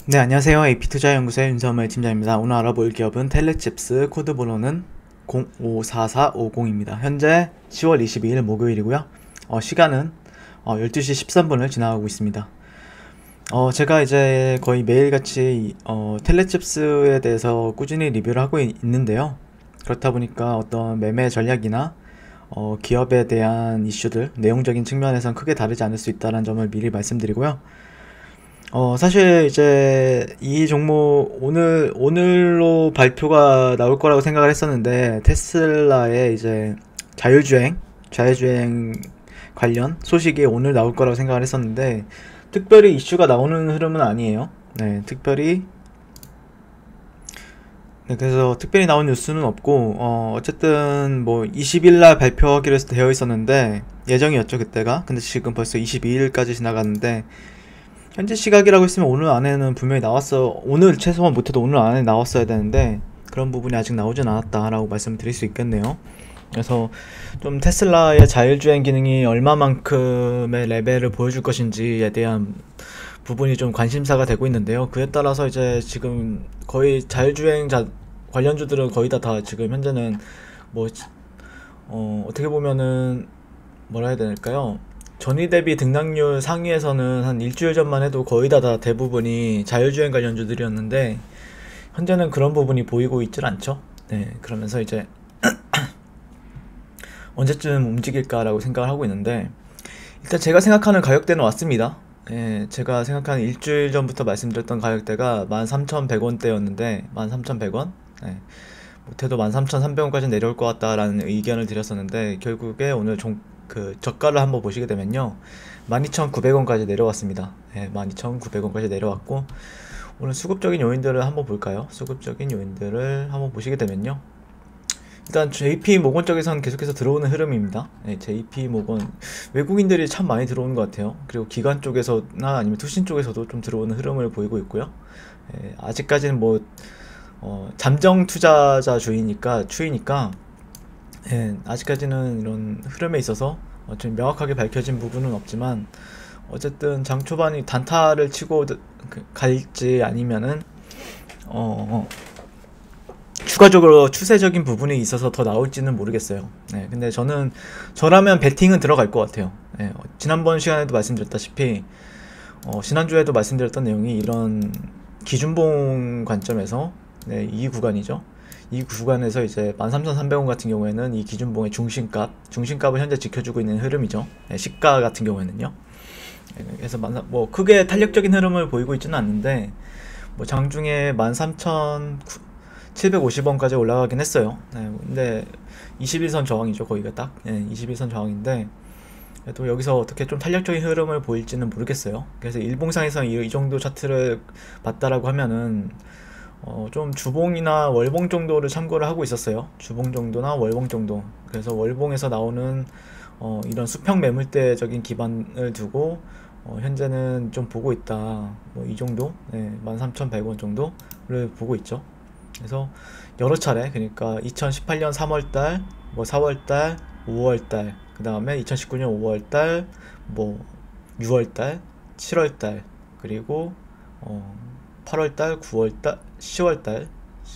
네, 안녕하세요. AP투자연구소의 윤서물 팀장입니다. 오늘 알아볼 기업은 텔레칩스, 코드 번호는 054450입니다. 현재 10월 22일 목요일이고요. 시간은 12시 13분을 지나가고 있습니다. 제가 이제 거의 매일같이 텔레칩스에 대해서 꾸준히 리뷰를 하고 있는데요. 그렇다 보니까 어떤 매매 전략이나 기업에 대한 이슈들, 내용적인 측면에선 크게 다르지 않을 수 있다는 점을 미리 말씀드리고요. 사실 이제 이 종목 오늘로 발표가 나올 거라고 생각을 했었는데, 테슬라의 이제 자율주행 관련 소식이 오늘 나올 거라고 생각을 했었는데, 특별히 이슈가 나오는 흐름은 아니에요. 네, 그래서 특별히 나온 뉴스는 없고, 어쨌든 뭐 20일 날 발표하기로 되어 있었는데, 예정이었죠, 그때가. 근데 지금 벌써 22일까지 지나갔는데, 현재 시각이라고 했으면 오늘 안에는 분명히 오늘 최소한 못해도 오늘 안에 나왔어야 되는데 그런 부분이 아직 나오진 않았다라고 말씀을 드릴 수 있겠네요. 그래서 좀 테슬라의 자율주행 기능이 얼마만큼의 레벨을 보여줄 것인지에 대한 부분이 좀 관심사가 되고 있는데요. 그에 따라서 이제 지금 거의 자율주행자 관련주들은 거의 다 지금 현재는 뭐 어떻게 보면은 뭐라 해야 될까요? 전위 대비 등락률 상위에서는 한 일주일 전만 해도 거의 다 대부분이 자율주행 관련주들이었는데, 현재는 그런 부분이 보이고 있질 않죠. 네, 그러면서 이제 언제쯤 움직일까라고 생각을 하고 있는데, 일단 제가 생각하는 가격대는 왔습니다. 예, 제가 생각하는 일주일 전부터 말씀드렸던 가격대가 13,100원대였는데 13,100원? 네, 못해도 13,300원까지 내려올 것 같다라는 의견을 드렸었는데, 결국에 오늘 저가를 한번 보시게 되면요, 12,900원까지 내려왔습니다. 네, 12,900원까지 내려왔고, 오늘 수급적인 요인들을 한번 볼까요? 수급적인 요인들을 한번 보시게 되면요, 일단 JP모건 쪽에서는 계속해서 들어오는 흐름입니다. 네, JP모건 외국인들이 참 많이 들어오는 것 같아요. 그리고 기관 쪽에서나 아니면 투신 쪽에서도 좀 들어오는 흐름을 보이고 있고요. 아직까지는 뭐 잠정 투자자 추이니까, 아직까지는 이런 흐름에 있어서 좀 명확하게 밝혀진 부분은 없지만, 어쨌든 장 초반이 단타를 치고 갈지 아니면은 추가적으로 추세적인 부분이 있어서 더 나올지는 모르겠어요. 네, 근데 저라면 베팅은 들어갈 것 같아요. 지난번 시간에도 말씀드렸다시피, 지난주에도 말씀드렸던 내용이 이런 기준봉 관점에서, 네, 이 구간이죠. 이 구간에서 이제 13,300원 같은 경우에는 이 기준봉의 중심값을 현재 지켜주고 있는 흐름이죠. 네, 시가 같은 경우에는요. 그래서 뭐 크게 탄력적인 흐름을 보이고 있지는 않는데, 뭐 장중에 13,750원까지 올라가긴 했어요. 네, 근데 21선 저항이죠, 거기가 딱. 네, 21선 저항인데, 또 여기서 어떻게 좀 탄력적인 흐름을 보일지는 모르겠어요. 그래서 일봉상에서 이 정도 차트를 봤다라고 하면은 좀 주봉이나 월봉 정도를 참고를 하고 있었어요. 주봉 정도나 월봉 정도. 그래서 월봉에서 나오는 이런 수평 매물대적인 기반을 두고 현재는 좀 보고 있다. 뭐 이 정도, 네, 13,100원 정도를 보고 있죠. 그래서 여러 차례, 그러니까 2018년 3월달, 뭐 4월달, 5월달, 그 다음에 2019년 5월달, 뭐 6월달, 7월달, 그리고 8월달, 9월달, 10월달,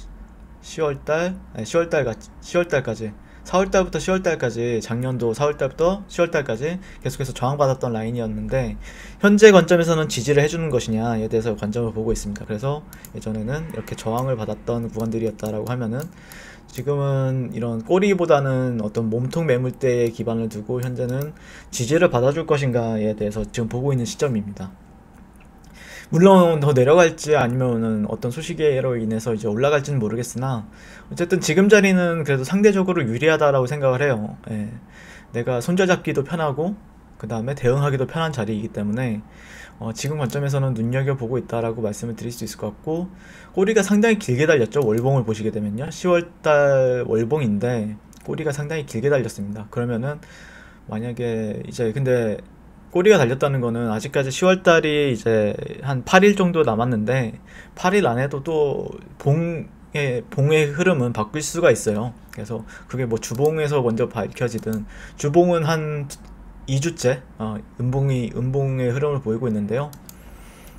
10월달까지 4월달부터 10월달까지, 작년도 4월달부터 10월달까지 계속해서 저항받았던 라인이었는데, 현재 관점에서는 지지를 해주는 것이냐에 대해서 관점을 보고 있습니다. 그래서 예전에는 이렇게 저항을 받았던 구간들이었다라고 하면은, 지금은 이런 꼬리보다는 어떤 몸통 매물대에 기반을 두고 현재는 지지를 받아줄 것인가에 대해서 지금 보고 있는 시점입니다. 물론 더 내려갈지 아니면은 어떤 소식으로 인해서 이제 올라갈지는 모르겠으나, 어쨌든 지금 자리는 그래도 상대적으로 유리하다라고 생각을 해요. 내가 손자잡기도 편하고 그 다음에 대응하기도 편한 자리이기 때문에 지금 관점에서는 눈여겨보고 있다라고 말씀을 드릴 수 있을 것 같고, 꼬리가 상당히 길게 달렸죠. 월봉을 보시게 되면요, 10월달 월봉인데 꼬리가 상당히 길게 달렸습니다. 그러면은 만약에 이제, 근데 꼬리가 달렸다는 거는 아직까지 10월달이 이제 한 8일 정도 남았는데, 8일 안에도 또 봉의 흐름은 바뀔 수가 있어요. 그래서 그게 뭐 주봉에서 먼저 밝혀지든, 주봉은 한 2주째 음봉의 흐름을 보이고 있는데요.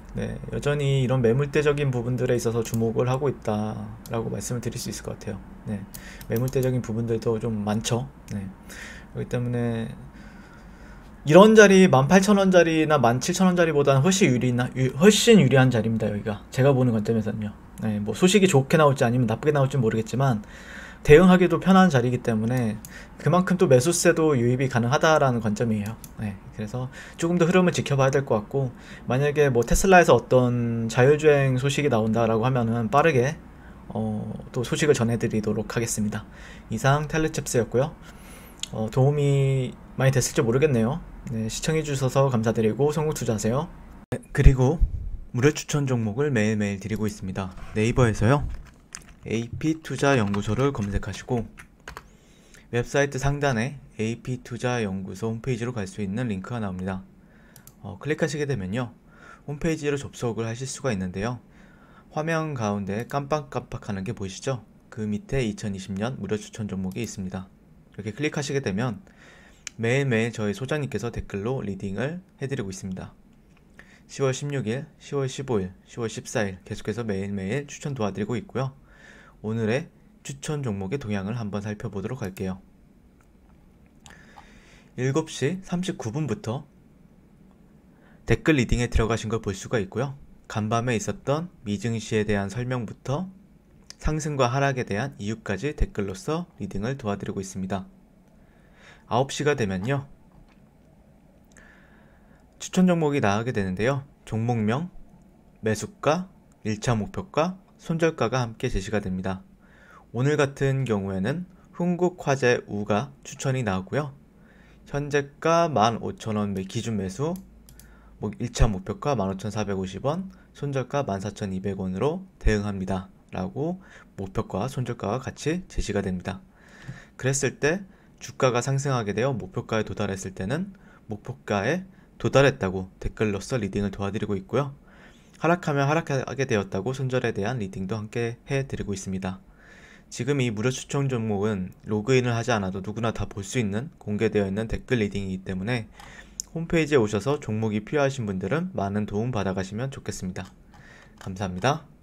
네, 여전히 이런 매물대적인 부분들에 있어서 주목을 하고 있다라고 말씀을 드릴 수 있을 것 같아요. 네, 매물대적인 부분들도 좀 많죠. 네, 그렇기 때문에 이런 자리 18,000원짜리나 17,000원짜리보다는 훨씬 유리한 자리입니다. 여기가 제가 보는 관점에서는요. 네, 뭐 소식이 좋게 나올지 아니면 나쁘게 나올지 모르겠지만 대응하기도 편한 자리이기 때문에 그만큼 또 매수세도 유입이 가능하다라는 관점이에요. 네, 그래서 조금 더 흐름을 지켜봐야 될 것 같고, 만약에 뭐 테슬라에서 어떤 자율주행 소식이 나온다라고 하면은 빠르게 또 소식을 전해드리도록 하겠습니다. 이상 텔레칩스였고요. 도움이 많이 됐을지 모르겠네요. 네, 시청해주셔서 감사드리고 성공투자하세요. 네, 그리고 무료 추천 종목을 매일매일 드리고 있습니다. 네이버에서요, AP투자연구소를 검색하시고 웹사이트 상단에 AP투자연구소 홈페이지로 갈 수 있는 링크가 나옵니다. 클릭하시게 되면요, 홈페이지로 접속을 하실 수가 있는데요, 화면 가운데 깜빡깜빡하는 게 보이시죠? 그 밑에 2020년 무료 추천 종목이 있습니다. 이렇게 클릭하시게 되면 매일매일 저희 소장님께서 댓글로 리딩을 해드리고 있습니다. 10월 16일, 10월 15일, 10월 14일 계속해서 매일매일 추천 도와드리고 있고요. 오늘의 추천 종목의 동향을 한번 살펴보도록 할게요. 7시 39분부터 댓글 리딩에 들어가신 걸 볼 수가 있고요. 간밤에 있었던 미증시에 대한 설명부터 상승과 하락에 대한 이유까지 댓글로서 리딩을 도와드리고 있습니다. 9시가 되면요, 추천 종목이 나가게 되는데요. 종목명, 매수가, 1차 목표가, 손절가가 함께 제시가 됩니다. 오늘 같은 경우에는 흥국화재우가 추천이 나오고요. 현재가 15,000원 기준 매수, 1차 목표가 15,450원, 손절가 14,200원으로 대응합니다 라고 목표가 손절가가 같이 제시가 됩니다. 그랬을 때 주가가 상승하게 되어 목표가에 도달했을 때는 목표가에 도달했다고 댓글로서 리딩을 도와드리고 있고요. 하락하면 하락하게 되었다고 손절에 대한 리딩도 함께 해드리고 있습니다. 지금 이 무료 추천 종목은 로그인을 하지 않아도 누구나 다 볼 수 있는 공개되어 있는 댓글 리딩이기 때문에 홈페이지에 오셔서 종목이 필요하신 분들은 많은 도움 받아가시면 좋겠습니다. 감사합니다.